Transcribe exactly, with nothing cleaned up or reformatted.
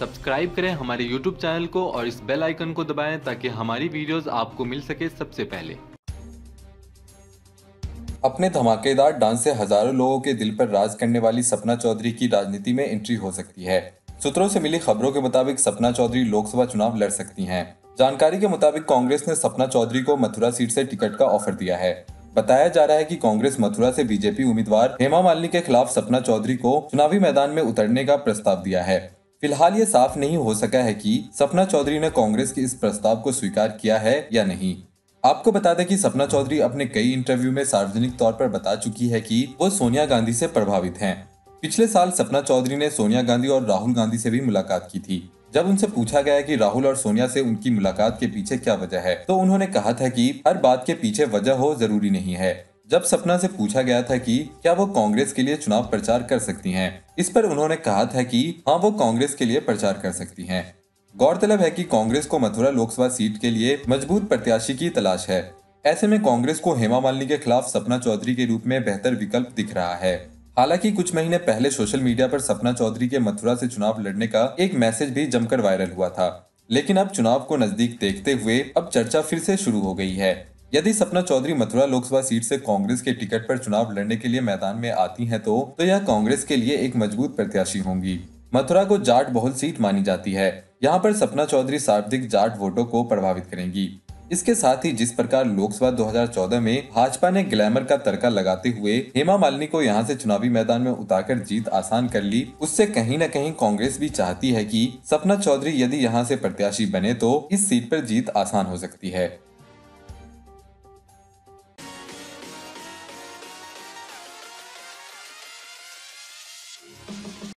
Subscribe करें हमारे YouTube channel को और इस बेल आइकन को दबाएं ताकि हमारी वीडियोस आपको मिल सके सबसे पहले। अपने धमाकेदार डांस से हजारों लोगों के दिल पर राज करने वाली सपना चौधरी की राजनीति में एंट्री हो सकती है। सूत्रों से मिली खबरों के मुताबिक सपना चौधरी लोकसभा चुनाव लड़ सकती हैं। जानकारी के मुताबिक कांग्रेस ने सपना चौधरी को मथुरा सीट से टिकट का ऑफर दिया है। बताया जा रहा है कि कांग्रेस मथुरा से बीजेपी उम्मीदवार हेमा मालिनी के खिलाफ सपना चौधरी को चुनावी मैदान में उतरने का प्रस्ताव दिया है। फिलहाल ये साफ नहीं हो सका है कि सपना चौधरी ने कांग्रेस के इस प्रस्ताव को स्वीकार किया है या नहीं। आपको बता दें कि सपना चौधरी अपने कई इंटरव्यू में सार्वजनिक तौर पर बता चुकी है कि वो सोनिया गांधी से प्रभावित हैं। पिछले साल सपना चौधरी ने सोनिया गांधी और राहुल गांधी से भी मुलाकात की थी। जब उनसे पूछा गया कि राहुल और सोनिया से उनकी मुलाकात के पीछे क्या वजह है, तो उन्होंने कहा था कि हर बात के पीछे वजह हो जरूरी नहीं है। जब सपना से पूछा गया था कि क्या वो कांग्रेस के लिए चुनाव प्रचार कर सकती हैं, इस पर उन्होंने कहा था कि हाँ, वो कांग्रेस के लिए प्रचार कर सकती हैं। गौरतलब है कि कांग्रेस को मथुरा लोकसभा सीट के लिए मजबूत प्रत्याशी की तलाश है। ऐसे में कांग्रेस को हेमा मालिनी के खिलाफ सपना चौधरी के रूप में बेहतर विकल्प दिख रहा है। हालांकि कुछ महीने पहले सोशल मीडिया पर सपना चौधरी के मथुरा से चुनाव लड़ने का एक मैसेज भी जमकर वायरल हुआ था। लेकिन अब चुनाव को नजदीक देखते हुए अब चर्चा फिर से शुरू हो गई है। यदि सपना चौधरी मथुरा लोकसभा सीट से कांग्रेस के टिकट पर चुनाव लड़ने के लिए मैदान में आती हैं तो, तो यह कांग्रेस के लिए एक मजबूत प्रत्याशी होंगी। मथुरा को जाट बहुल सीट मानी जाती है। यहाँ पर सपना चौधरी सर्वाधिक जाट वोटों को प्रभावित करेंगी। इसके साथ ही जिस प्रकार लोकसभा दो हज़ार चौदह में भाजपा ने ग्लैमर का तड़का लगाते हुए हेमा मालिनी को यहाँ से चुनावी मैदान में उतारकर जीत आसान कर ली, उससे कहीं न कहीं कांग्रेस भी चाहती है कि सपना चौधरी यदि यहाँ से प्रत्याशी बने तो इस सीट पर जीत आसान हो सकती है।